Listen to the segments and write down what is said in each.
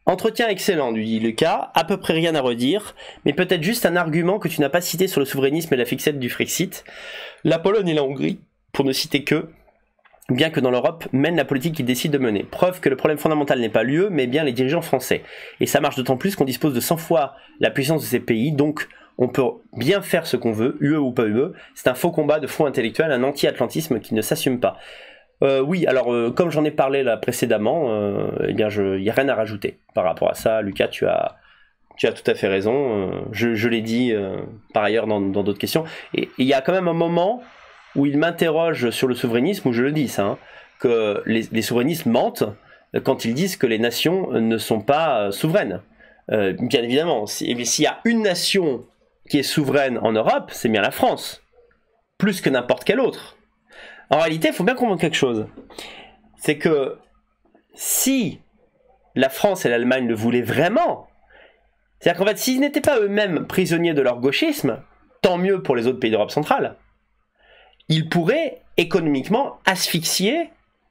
Entretien excellent, lui dit Lucas, à peu près rien à redire, mais peut-être juste un argument que tu n'as pas cité sur le souverainisme et la fixette du Frexit. La Pologne et la Hongrie, pour ne citer que, bien que dans l'Europe, mènent la politique qu'ils décident de mener. Preuve que le problème fondamental n'est pas l'UE, mais bien les dirigeants français. Et ça marche d'autant plus qu'on dispose de 100 fois la puissance de ces pays, donc on peut bien faire ce qu'on veut, UE ou pas UE. C'est un faux combat de fond intellectuel, un anti-atlantisme qui ne s'assume pas. Oui, alors comme j'en ai parlé là précédemment, eh bien il n'y a rien à rajouter par rapport à ça. Lucas, tu as tout à fait raison. Je l'ai dit par ailleurs dans d'autres questions. Et il y a quand même un moment où il m'interroge sur le souverainisme, où je le dis ça, hein, que les souverainistes mentent quand ils disent que les nations ne sont pas souveraines. Bien évidemment, s'il y a une nation qui est souveraine en Europe, c'est bien la France, plus que n'importe quelle autre. En réalité, il faut bien comprendre quelque chose. C'est que si la France et l'Allemagne le voulaient vraiment, c'est-à-dire qu'en fait, s'ils n'étaient pas eux-mêmes prisonniers de leur gauchisme, tant mieux pour les autres pays d'Europe centrale, ils pourraient économiquement asphyxier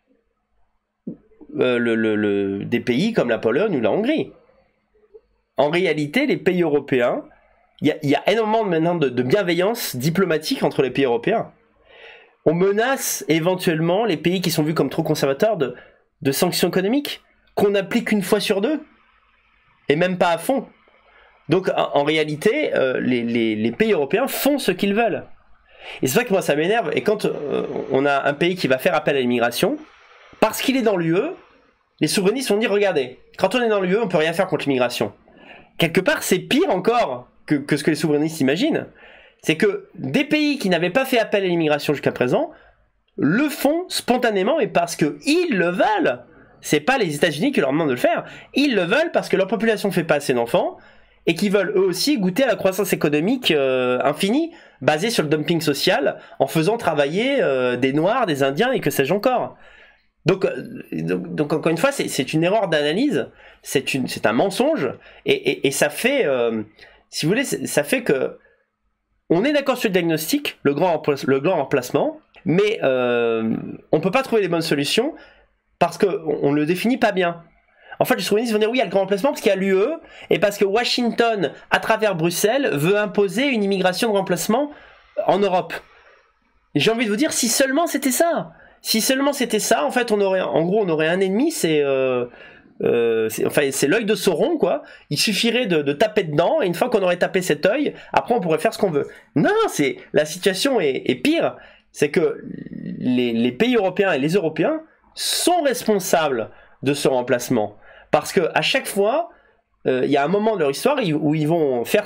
des pays comme la Pologne ou la Hongrie. En réalité, les pays européens, il y a énormément maintenant de bienveillance diplomatique entre les pays européens. On menace éventuellement les pays qui sont vus comme trop conservateurs de sanctions économiques qu'on applique une fois sur deux, et même pas à fond. Donc en réalité, les pays européens font ce qu'ils veulent. Et c'est vrai que moi ça m'énerve, et quand on a un pays qui va faire appel à l'immigration, parce qu'il est dans l'UE, les souverainistes vont dire, regardez, quand on est dans l'UE, on peut rien faire contre l'immigration. Quelque part, c'est pire encore que ce que les souverainistes imaginent. C'est que des pays qui n'avaient pas fait appel à l'immigration jusqu'à présent le font spontanément et parce qu'ils le veulent. C'est pas les États-Unis qui leur demandent de le faire. Ils le veulent parce que leur population ne fait pas assez d'enfants et qu'ils veulent eux aussi goûter à la croissance économique infinie basée sur le dumping social en faisant travailler des Noirs, des Indiens et que sais-je encore. Donc encore une fois, c'est une erreur d'analyse, c'est un mensonge et ça fait, si vous voulez, ça fait que on est d'accord sur le diagnostic, le grand remplacement, mais on peut pas trouver les bonnes solutions parce qu'on le définit pas bien. En fait, les souverainistes vont dire oui, il y a le grand remplacement parce qu'il y a l'UE et parce que Washington, à travers Bruxelles, veut imposer une immigration de remplacement en Europe. J'ai envie de vous dire, si seulement c'était ça. Si seulement c'était ça, en fait, on aurait un ennemi, c'est l'œil de Sauron, quoi. Il suffirait de taper dedans, et une fois qu'on aurait tapé cet œil, après on pourrait faire ce qu'on veut. Non, la situation est pire. C'est que les pays européens et les Européens sont responsables de ce remplacement. Parce que à chaque fois, il y a un moment de leur histoire où ils vont faire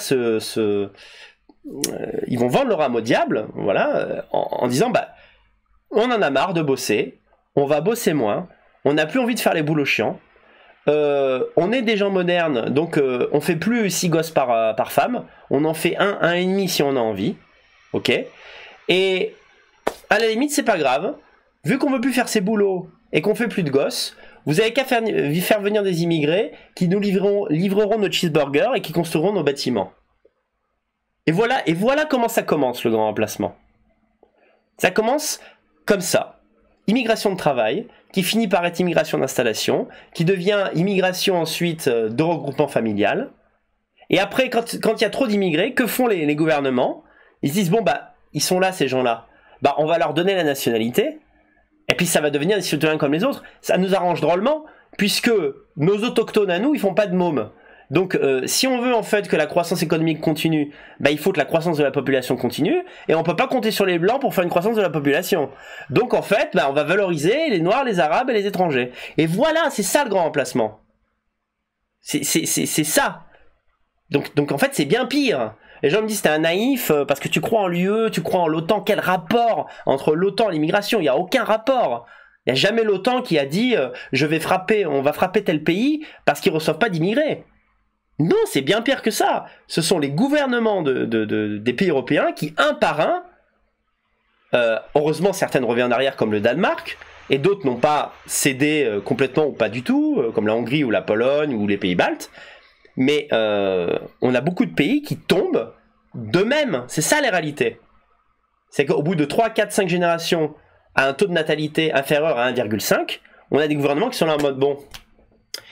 ils vont vendre leur âme au diable, voilà, en disant, bah, on en a marre de bosser, on va bosser moins, on n'a plus envie de faire les boulots chiants, on est des gens modernes, donc on fait plus 6 gosses par femme, on en fait un et demi si on a envie, ok. Et à la limite, c'est pas grave, vu qu'on veut plus faire ces boulots et qu'on fait plus de gosses, vous avez qu'à faire venir des immigrés qui nous livreront nos cheeseburgers et qui construiront nos bâtiments. Et voilà comment ça commence, le grand remplacement. Ça commence comme ça. Immigration de travail, qui finit par être immigration d'installation, qui devient immigration ensuite de regroupement familial. Et après, quand il y a trop d'immigrés, que font les gouvernements? Ils se disent, bon, bah, ils sont là, ces gens-là. Bah, on va leur donner la nationalité, et puis ça va devenir des citoyens comme les autres. Ça nous arrange drôlement, puisque nos autochtones à nous, ils font pas de mômes. Donc, si on veut en fait que la croissance économique continue, bah, il faut que la croissance de la population continue, et on peut pas compter sur les blancs pour faire une croissance de la population. Donc, en fait, bah, on va valoriser les noirs, les arabes et les étrangers. Et voilà, c'est ça le grand remplacement. C'est ça. Donc, en fait, c'est bien pire. Les gens me disent, t'es un naïf parce que tu crois en l'UE, tu crois en l'OTAN. Quel rapport entre l'OTAN et l'immigration? Il n'y a aucun rapport. Il n'y a jamais l'OTAN qui a dit, on va frapper tel pays parce qu'ils ne reçoivent pas d'immigrés. Non, c'est bien pire que ça. Ce sont les gouvernements des pays européens qui, un par un, heureusement certaines reviennent en arrière comme le Danemark, et d'autres n'ont pas cédé complètement ou pas du tout, comme la Hongrie ou la Pologne ou les pays baltes, mais on a beaucoup de pays qui tombent d'eux-mêmes. C'est ça la réalité. C'est qu'au bout de 3, 4, 5 générations, à un taux de natalité inférieur à 1,5, on a des gouvernements qui sont là en mode bon...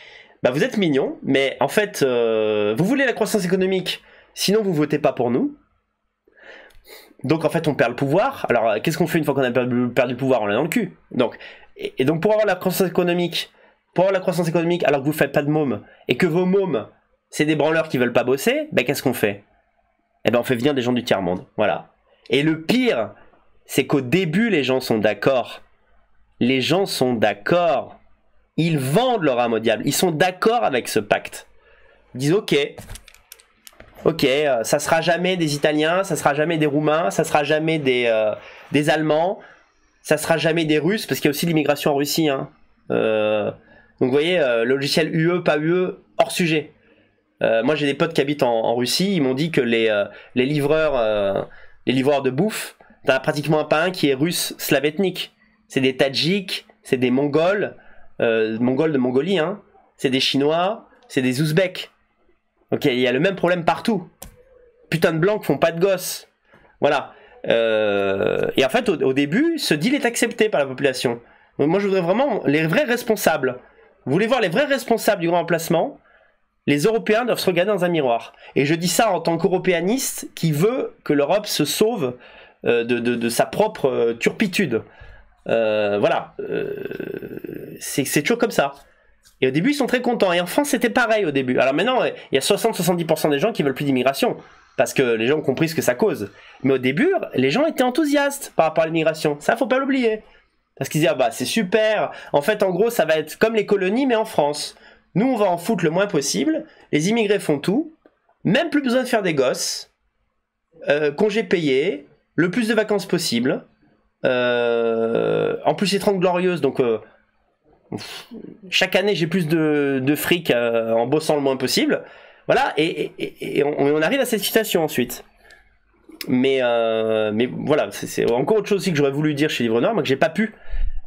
bah vous êtes mignons, mais en fait, vous voulez la croissance économique, sinon vous votez pas pour nous. Donc en fait, on perd le pouvoir. Alors qu'est-ce qu'on fait une fois qu'on a perdu le pouvoir? On l'a dans le cul. Donc, et donc pour avoir la croissance économique, alors que vous faites pas de mômes, et que vos mômes, c'est des branleurs qui veulent pas bosser, ben qu'est-ce qu'on fait? Eh ben on fait venir des gens du tiers-monde. Voilà. Et le pire, c'est qu'au début, les gens sont d'accord. Les gens sont d'accord. Ils vendent leur âme au diable. Ils sont d'accord avec ce pacte. Ils disent ok, ça sera jamais des Italiens, ça sera jamais des Roumains, ça sera jamais des Allemands, ça sera jamais des Russes, parce qu'il y a aussi l'immigration en Russie. Hein. Donc vous voyez, le logiciel UE, pas UE, hors sujet. Moi j'ai des potes qui habitent en Russie, ils m'ont dit que les livreurs de bouffe, t'as pratiquement pas un qui est russe slave ethnique. C'est des Tadjiks, c'est des Mongols, Mongols de Mongolie, hein. C'est des Chinois, c'est des Ouzbeks. Donc il y a le même problème partout. Putain de blancs qui font pas de gosses. Voilà. Et en fait, au début, ce deal est accepté par la population. Donc, moi, je voudrais vraiment les vrais responsables. Vous voulez voir les vrais responsables du grand remplacement? Les Européens doivent se regarder dans un miroir. Et je dis ça en tant qu'européaniste qui veut que l'Europe se sauve de sa propre turpitude. Voilà. C'est toujours comme ça. Et au début, ils sont très contents. Et en France, c'était pareil au début. Alors maintenant, il y a 60-70% des gens qui veulent plus d'immigration. Parce que les gens ont compris ce que ça cause. Mais au début, les gens étaient enthousiastes par rapport à l'immigration. Ça, faut pas l'oublier. Parce qu'ils disaient, ah bah c'est super. En fait, en gros, ça va être comme les colonies, mais en France. Nous, on va en foutre le moins possible. Les immigrés font tout. Même plus besoin de faire des gosses. Congés payés. Le plus de vacances possible. En plus, c'est 30 glorieuses, donc... chaque année j'ai plus de fric en bossant le moins possible, voilà, et on arrive à cette situation ensuite. Mais voilà, c'est encore autre chose aussi que j'aurais voulu dire chez Livre Noir, moi que j'ai pas pu.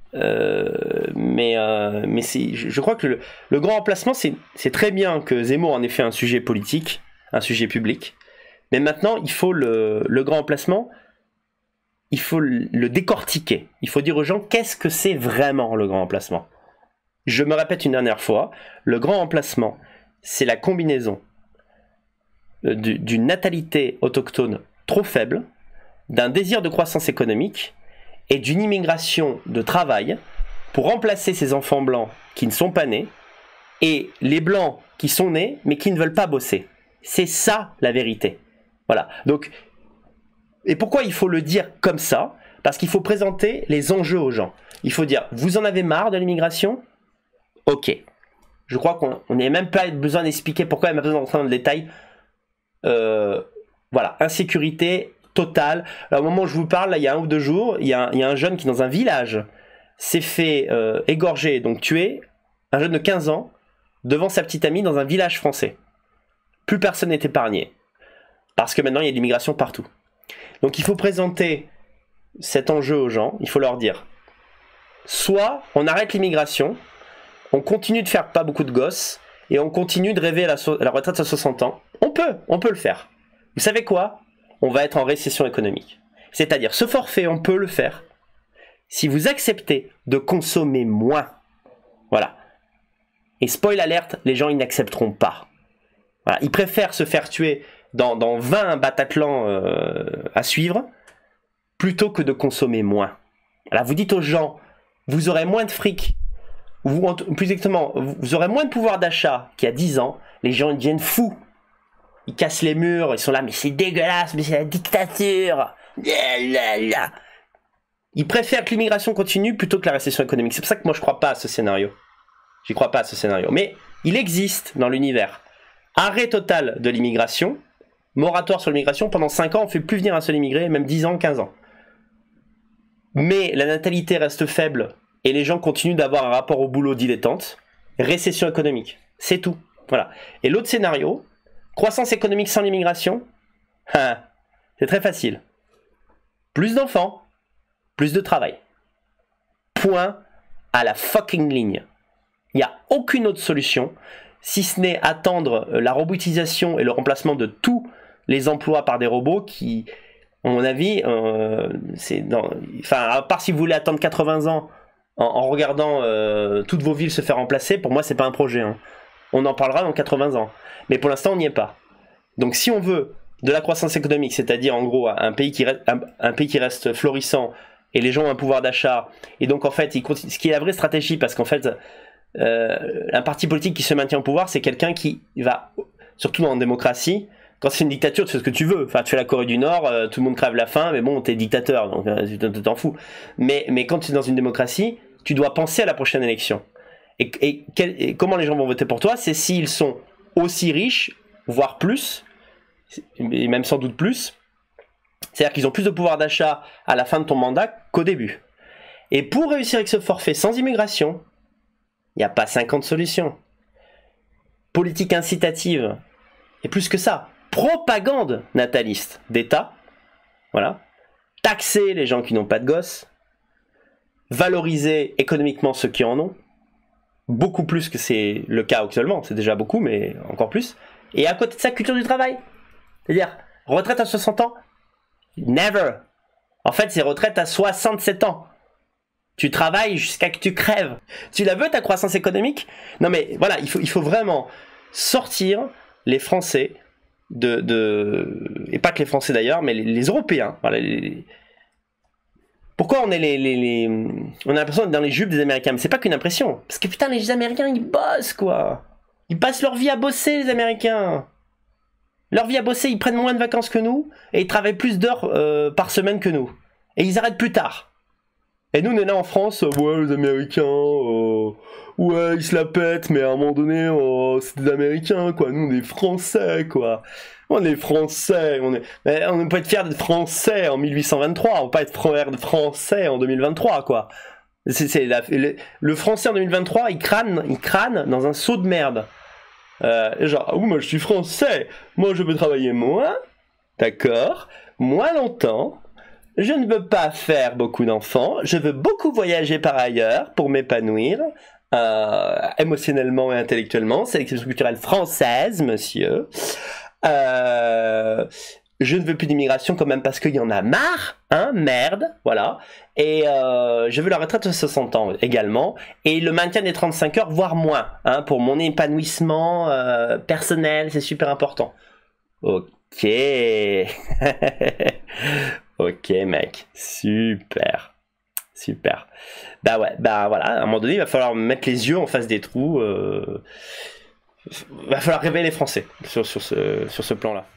Mais je crois que le grand remplacement, c'est très bien que Zemmour en ait fait un sujet politique, un sujet public, mais maintenant il faut le grand remplacement, il faut le décortiquer, il faut dire aux gens qu'est-ce que c'est vraiment le grand remplacement. Je me répète une dernière fois, le grand remplacement, c'est la combinaison d'une natalité autochtone trop faible, d'un désir de croissance économique et d'une immigration de travail pour remplacer ces enfants blancs qui ne sont pas nés et les blancs qui sont nés mais qui ne veulent pas bosser. C'est ça la vérité. Voilà. Donc, et pourquoi il faut le dire comme ça? Parce qu'il faut présenter les enjeux aux gens. Il faut dire, vous en avez marre de l'immigration? Ok. Je crois qu'on n'a même pas besoin d'expliquer pourquoi, il n'y a pas besoin d'entrer dans le détail. Voilà, insécurité totale. Alors, au moment où je vous parle, là, il y a 1 ou 2 jours, il y a un jeune qui, dans un village, s'est fait égorger, donc tuer, un jeune de 15 ans, devant sa petite amie dans un village français. Plus personne n'est épargné. Parce que maintenant, il y a de l'immigration partout. Donc, il faut présenter cet enjeu aux gens, il faut leur dire, soit on arrête l'immigration, on continue de faire pas beaucoup de gosses, et on continue de rêver à la retraite à 60 ans. On peut le faire. Vous savez quoi? On va être en récession économique. C'est-à-dire, ce forfait, on peut le faire si vous acceptez de consommer moins. Voilà. Et spoil alerte, les gens, ils n'accepteront pas. Voilà. Ils préfèrent se faire tuer dans 20 Bataclan à suivre, plutôt que de consommer moins. Voilà, vous dites aux gens, vous aurez moins de fric, plus exactement, vous aurez moins de pouvoir d'achat qu'il y a 10 ans, les gens ils deviennent fous. Ils cassent les murs, ils sont là, mais c'est dégueulasse, mais c'est la dictature. Ils préfèrent que l'immigration continue plutôt que la récession économique. C'est pour ça que moi je crois pas à ce scénario. J'y crois pas à ce scénario. Mais il existe dans l'univers. Arrêt total de l'immigration, moratoire sur l'immigration, pendant 5 ans on ne fait plus venir un seul immigré, même 10 ans, 15 ans. Mais la natalité reste faible et les gens continuent d'avoir un rapport au boulot dilettante. Récession économique, c'est tout. Voilà. Et l'autre scénario, croissance économique sans l'immigration, c'est très facile. Plus d'enfants, plus de travail. Point à la fucking ligne. Il n'y a aucune autre solution, si ce n'est attendre la robotisation et le remplacement de tous les emplois par des robots qui, à mon avis, à part si vous voulez attendre 80 ans en regardant toutes vos villes se faire remplacer, pour moi c'est pas un projet. Hein. on en parlera dans 80 ans. Mais pour l'instant, on n'y est pas. Donc si on veut de la croissance économique, c'est-à-dire en gros un pays qui reste florissant et les gens ont un pouvoir d'achat, et donc en fait, ce qui est la vraie stratégie, parce qu'en fait, un parti politique qui se maintient au pouvoir, c'est quelqu'un qui va, surtout en démocratie, quand c'est une dictature, tu fais ce que tu veux. Enfin, tu fais la Corée du Nord, tout le monde crève la faim, mais bon, t'es dictateur, donc tu t'en fous. Mais quand tu es dans une démocratie, tu dois penser à la prochaine élection. Et comment les gens vont voter pour toi, c'est s'ils sont aussi riches, voire plus, et même sans doute plus. C'est-à-dire qu'ils ont plus de pouvoir d'achat à la fin de ton mandat qu'au début. Et pour réussir avec ce forfait sans immigration, il n'y a pas 50 solutions. Politique incitative, et plus que ça, propagande nataliste d'État, voilà, taxer les gens qui n'ont pas de gosses, valoriser économiquement ceux qui en ont, beaucoup plus que c'est le cas actuellement, c'est déjà beaucoup, mais encore plus, et à côté de ça, culture du travail. C'est-à-dire, retraite à 60 ans, never. En fait, c'est retraite à 67 ans. Tu travailles jusqu'à que tu crèves. Tu la veux, ta croissance économique? Non mais voilà, il faut vraiment sortir les Français et pas que les Français d'ailleurs, mais les Européens. Voilà, Pourquoi on est on a l'impression d'être dans les jupes des Américains? Mais c'est pas qu'une impression. Parce que putain, les Américains, ils bossent, quoi. Ils passent leur vie à bosser, les Américains. Leur vie à bosser, ils prennent moins de vacances que nous, et ils travaillent plus d'heures par semaine que nous. Et ils arrêtent plus tard. Et nous, on est là en France, ouais, les Américains, ouais, ils se la pètent, mais à un moment donné, c'est des Américains, quoi. Nous, on est Français, quoi. On est Français, on peut être fiers d'être Français en 1823, on peut pas être fiers de Français en 2023, quoi. Le Français en 2023, il crâne dans un seau de merde. Genre, oh, moi je suis Français, moi je veux travailler moins, d'accord, moins longtemps. Je ne veux pas faire beaucoup d'enfants, je veux beaucoup voyager par ailleurs pour m'épanouir émotionnellement et intellectuellement. C'est l'exception culturelle française, monsieur. Je ne veux plus d'immigration quand même parce qu'il y en a marre, hein, merde, voilà. Et je veux la retraite de 60 ans également. Et le maintien des 35 heures, voire moins, hein, pour mon épanouissement personnel, c'est super important. Ok. Ok mec, super, super. Bah ouais, bah voilà, à un moment donné, il va falloir mettre les yeux en face des trous. Va falloir réveiller les Français sur ce plan-là.